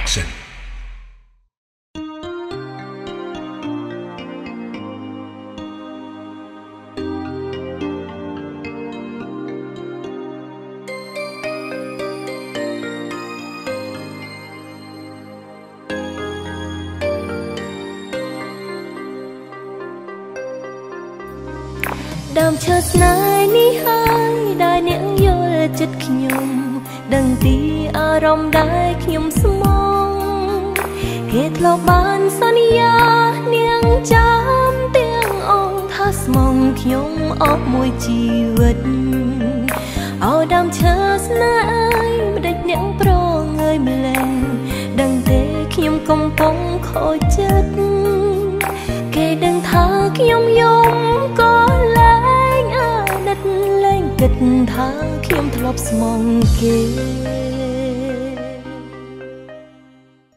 Production ដើមឈើស្នេហ៍នេះហើយដែលអ្នកយល់ចិត្តខ្ញុំដឹងទីអារម្មណ៍ដែលខ្ញុំស្មងគេធ្លាប់បានសន្យានាងចាំទាំងអង្គថាស្មងខ្ញុំអស់មួយជីវិតឲ្យដើមឈើស្នេហ៍អើយមិនដេចអ្នកប្រងើយម្លេះដឹងទេខ្ញុំកំពុងខូចចិត្តគេដឹងថាខ្ញុំយំក៏លែងអាណិតលែងគិតថាខ្ញុំធ្លាប់ស្មងគេ